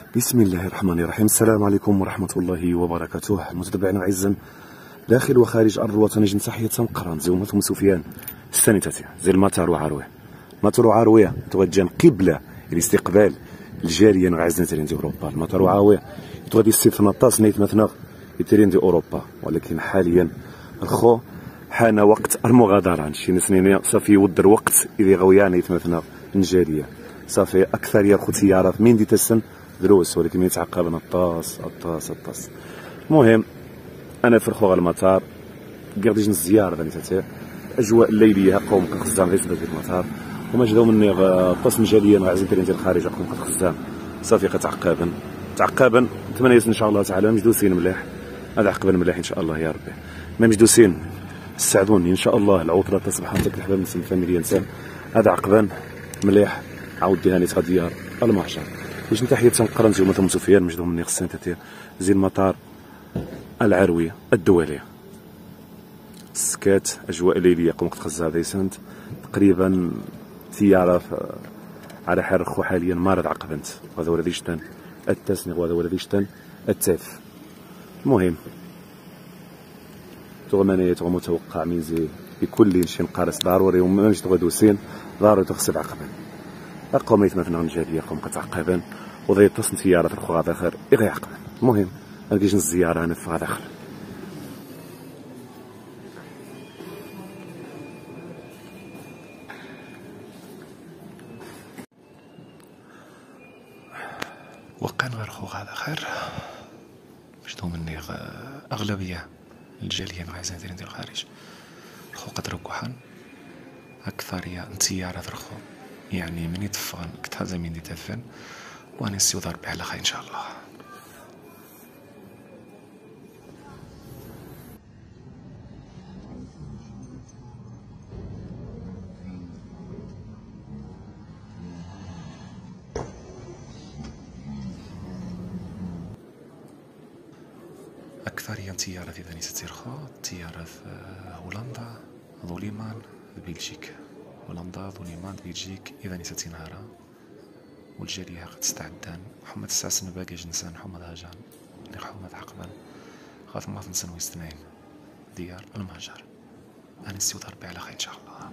بسم الله الرحمن الرحيم. السلام عليكم ورحمة الله وبركاته. المتابعين الأعزاء داخل وخارج أرض الوطن، جن تحية مقران زي ثم سفيان السانيتاتي زي المطار وعروه. المطار وعروه توجه قبلة الاستقبال الجارية غازنا ترين دي أوروبا. المطار وعروه يتغادي السيف نطاس نيت مثنا ترين دي أوروبا، ولكن حاليا الخو حان وقت المغادرة. شي سنين صافي يود الوقت إذا غويا نيت مثنا الجارية صافي أكثر يا سيارات من دي تسن دروس، ولكن يتعقب الطاس. المهم انا في الخوغ المطار قاعد يجي الزياره ثاني تاع اجواء الليليه قوم كخزام غير في المطار، وما جاو مني الطاس مجاليا غازين ديال الخارج قوم كخزام صافي تعقابا 8 ان شاء الله تعالى مجدوسين مليح. هذا عقبا مليح ان شاء الله يا ربي. ما مجدوسين استعدوني ان شاء الله العطله تصبح انت الحباب نسم فاميليا انسان. هذا عقبا مليح عاود ديهاني تاع ديار المحشر. باش تحية مقرن زي مثلا سفيان مجدو مني خصني تاع زي المطار العروية الدولية. سكات اجواء ليليه قوم تخزها ديسنت تقريبا سياره على حرخو حاليا مارد عقبنت. هذا ولدي شتان التسني وهذا ولدي شتان التاف. المهم تغمانية متوقع من زي بكل شيء نقارس ضروري وما مش تغدوسين ضروري تغسل عقبا اقوم يتمثلون الجاليه قوم كتعقبان وضي يتصل سياره الخو غادا خير يغي عقبا. المهم نلقيش الزياره انا في غادا خير. وقع غير خو غادا خير باش دو مني اغلبيه الجاليه عايزين دايرين ديال الخارج. الخو قد ركوحان اكثريه انتيارات الخو يعني من يتفغن كتهزا من يتفن وانا نسيو ضربي على خير ان شاء الله. أكثرية تيارات إذا نسيت تيرخو تيارات هولندا ظوليمان بلجيك. هولندا ظوليمان بلجيك إذا نسيت نهارا والجالية قد تستعدان. محمد الساسن باقي جنسان محمد هاجان محمد عقبان خاطر ما تنسن ويستنين ديار المهجر. أنا نسيو ضربي على خير إن شاء الله.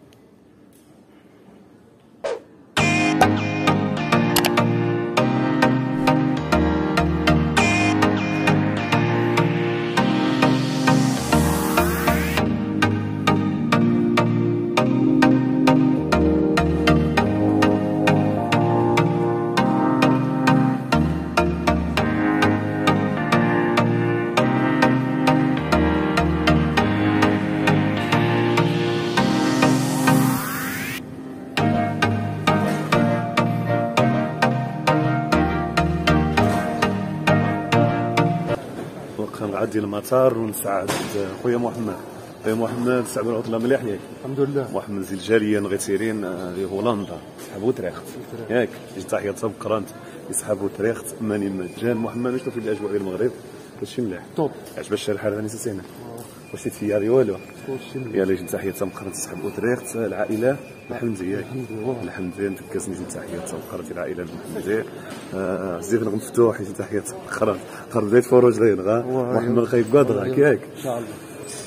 نعدي المطار ونسعد خويا محمد. خويا محمد سعد العطله مليح ياك؟ الحمد لله. محمد زي الجاليه غيتيرين لهولندا يسحبوا تريخت ياك؟ جيت تحيه تبقرانت يسحبوا تريخت ماني مجان. محمد شنو في الاجواء ديال المغرب؟ كلشي مليح طوب. عجبك الحال راني سينا واش تياري والو؟ كلشي مليح. يلا جيت تحيه تبقرانت يسحبوا تريخت العائله الحمد ياك؟ الحمد لله نتكاسني جيت تحيه تبقرانت العائله الحمد لله. زيد مفتوح جيت تحيه تبقرانت بديت فروج غير محمد خايب قادرك ياك ان شاء الله.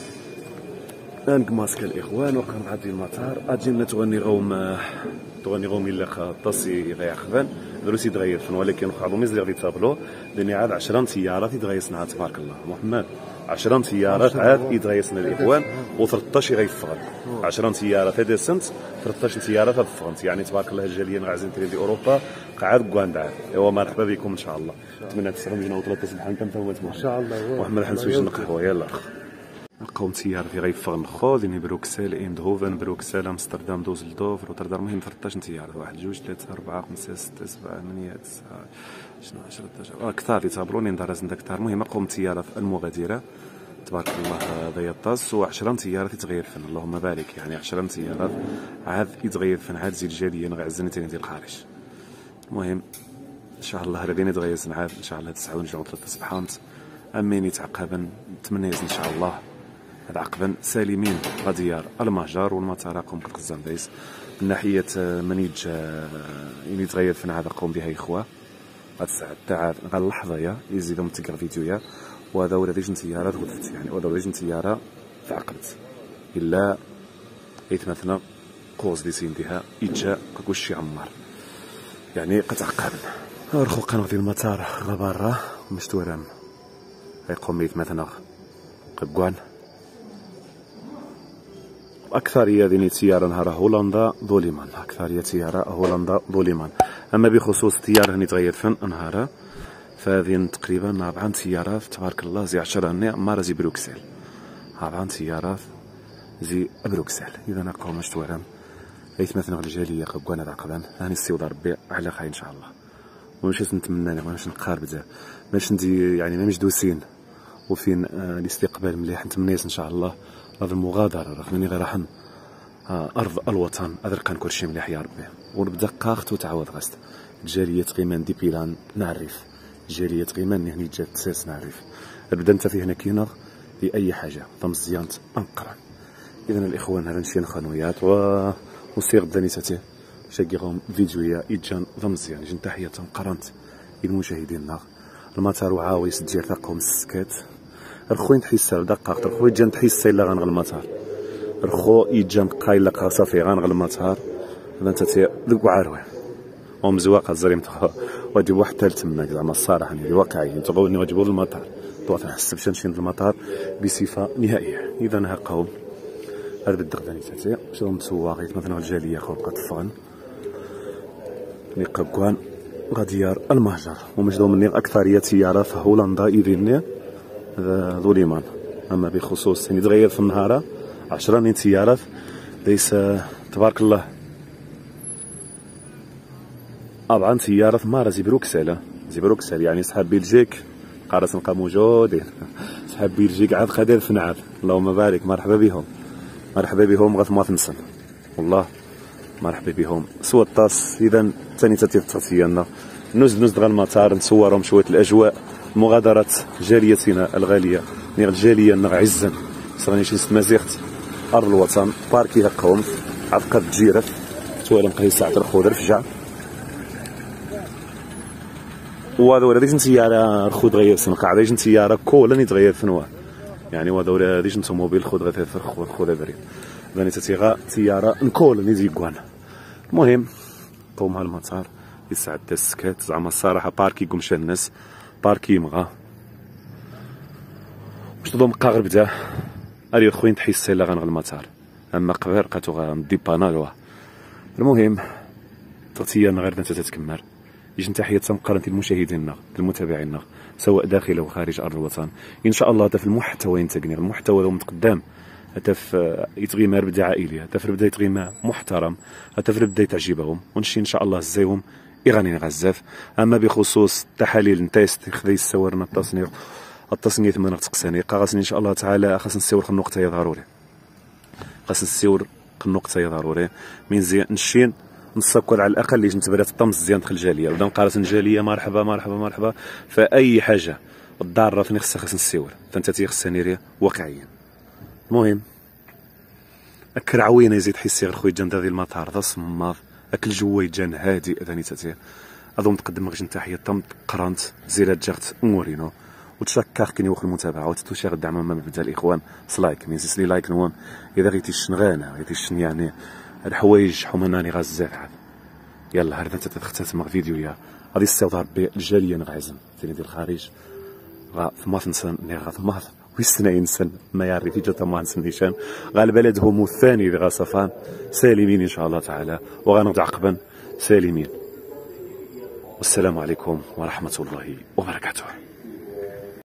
انك ماسك الاخوان وكان غادي المطار اجينا تغني غوم الا طاسي غير خبان دروسي تغير فن، ولكن خاطو ميزلي غادي تابلو لاني عاد 10 سيارات يتغيسنها تبارك الله. محمد 10 سيارات عاد يتغيسنا الاخوان و13 غيفغن 10 سيارات هذا سنت 13 سياره فغنت يعني تبارك الله. الجاليه غازين تريدي اوروبا قاعد كواندا. ايوا مرحبا بكم ان شاء الله. نتمنى تسلموا جينا وطلت سبحان كنت ان شاء الله. محمد حنسوي جن قهوه يلا قوم سيارتي غيفغن خوذ يعني بروكسل ايندهوفن بروكسل امستردام دوزلدورف روتردام. المهم 13 سياره 1 2 3 4 5 6 7 8 9 10 11 كثار يتابروني ندرس ندك كثار. المهم قوم سياره المغادره تبارك الله هذا يطاس و10 سيارات يتغير فن اللهم بارك يعني 10 سيارات عاد يتغير فن عاد زي الجاليه غازين تاني ديال الخارج. المهم ان شاء الله هذا يتغير عاد ان شاء الله 9 نرجعوا 3 صبحانت امين يتعقبا 8 ان شاء الله. هذا عقبا سالمين غديار المهجر والمطار قوم كقزام دايس من ناحيه منيج يعني يتغير فن هذا قوم بها اخوه هاد الساعه تاع غا اللحظه يا يزيدو متقرا فيديويا وهذا ولا ديجن سياره غدت يعني وهذا ولا ديجن سياره تعقلت الا يتمثلنا قوس دي سين ديها يتجا كوشي عمار يعني قتعقل رخو قناه ديال المطار غا برا مستورام يقوم يتمثلنا قبقوان أكثرية ديال سيارة نهار هولندا ظليمان أكثرية سيارة هولندا ظليمان أما بخصوص التيار هني تغير فن نهار فهذه تقريبا 4 سيارات تبارك الله زي 10 مارا زي بروكسل 4 سيارات زي بروكسل إذا نقوم مشتورام أيت مثلا الجالية قبقوانا عقبان هاني السيوضة ربي على خير إن شاء الله ومش نتمنى ماش نقار بزاف ماش ندي يعني ما مجدوسين وفين الاستقبال مليح نتمنيس ان شاء الله هذا المغادره رغم اني غير راح ارض الوطن ادرك كل شيء مليح يا ربي ونبدا قاخت وتعاود غست جاليه غيمان دي بيلان نعرف جاليه غيمان هني جات تساس نعرف بدا انت في هنا كينغ لاي حاجه ضمزيانت انقره اذا الاخوان هذا نشي خنويات وسير دانيساتي شاقيهم فيديويا ايجان ضمزيان جن تحيه قرنت المشاهدين المطار وعاويس ديال ثقهم السكات رخوين تحيسها دقائق رخوين جان تحيسها الا غنغ المطار رخو يجان قايل لك صافي غنغ المطار اذا انت ذوك عاروه ومزواق الزريم واجب حتى تماك زعما الصراحه يعني واقعيا تقولني واجبوا للمطار طوات نحسب شنشين المطار بصفه نهائيه اذا ها قوم هذا بالدغداني تاتي شنو مسواقيت مثلا الجاليه خلقت الفغن نقبقوان غديار المهجر ومجدو مني أكثرية سيارة في هولندا إذن ظليمان أما بخصوص يعني تغير في النهار 10 سيارات ليس تبارك الله 4 سيارات مارا زي بروكسل يعني صحاب بلجيك قارس نلقى موجودين صحاب بلجيك عاد خدير في نعاد اللهم بارك مرحبا بهم غاث ما تنسن والله مرحبا بهم سوى الطاس اذا ثاني تتغسيلنا نزد غا المطار نصورهم شويه الاجواء مغادره جاليتنا الغاليه نير الجاليه نغ عزا صراني شي مزيغت ارض الوطن باركي هقوم عفقه تجيرف توالم قهي ساعه الخضر رفجع وهذا ولا ديجن سياره خود غير سنقع ديجن سياره كولني تغير فنوا يعني وهذا ولا ديجن توموبيل خود غير خود بريد يعني تتيغا سياره نكولني زيكوان المهم قوم هالمطار يسعد السكات زعما الصراحه باركي قمشى الناس باركي مغا باش تضم قاغر بدا اري خوين تحس لا غنغ المطار اما قبر لقاتو غنديبانالوا المهم تغطيه غير انت تتكمل يجي تحيه تنقرن المشاهدين المتابعين سواء داخل او خارج ارض الوطن ان شاء الله في المحتوى ينتقني المحتوى لو متقدم هتف يتغيمر بدا عائلي هتف بدا يتغيمر محترم هتف بدا تعجبهم ونشي ان شاء الله زيهم يغني غزاف اما بخصوص التحاليل نتايست خذي يصورنا التصنيف من تقساني قاصني ان شاء الله تعالى خاص نسيور النقطه ضروري خاص نسيور النقطه ضروري من زين نشين نسكر على الاقل اللي نتبرات الطمس زيان دخل الجاليه ودا نقارس الجاليه مرحبا فاي حاجه الضاره فين خاص نسيور فانت تيخصني واقعيا المهم اكل عوينه يزيد حسي غير خويا جان هذه المطار ذا صماض اكل جوي جان هادي اذاني تاتي اظن تقدم لك تحيه طم قرانت زيرات جاغت مورينو وتشكر كني وخ المتابعه وتشير الدعم ما بدا الاخوان سلايك ميزيس لي لايك نوام اذا غيتي الشنغانه غيتي الشن يعني الحوايج حمناني غزاف عاد يلا هذا انت تختتم فيديو يا غادي استوضع بالجاليه نغعزم ديال الخارج غا ما تنسى غا ما ويسنا ينسن ما يعرف يجي طمان سنيشان غال بلدهم الثاني بغصفان سالمين ان شاء الله تعالى وغنرجع عقبا سالمين والسلام عليكم ورحمه الله وبركاته.